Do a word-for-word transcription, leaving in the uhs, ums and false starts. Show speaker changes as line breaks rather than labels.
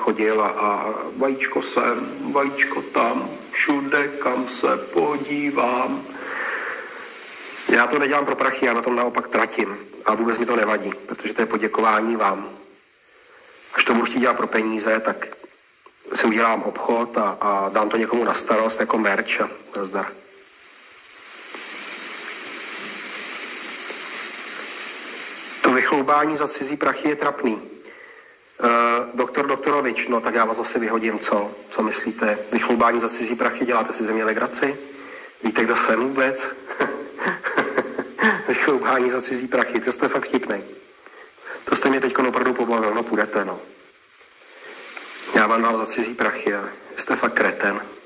chodil a, a vajíčko sem, vajíčko tam, všude, kam se podívám. Já to nedělám pro prachy, já na tom naopak tratím a vůbec mi to nevadí, protože to je poděkování vám. Až to budu chtít dělat pro peníze, tak si udělám obchod a, a dám to někomu na starost jako merch a nazdar. To vychloubání za cizí prachy je trapný. Uh, doktor Doktorovič, no tak já vás zase vyhodím, co? Co myslíte? Vychloubání za cizí prachy, děláte si ze mě legraci? Víte, kdo jsem vůbec? Vychloubání za cizí prachy, to jste fakt vtipnej. To jste mě teď opravdu pobavil, no půjdete, no. Já vám dám za cizí prachy a jste fakt kreten.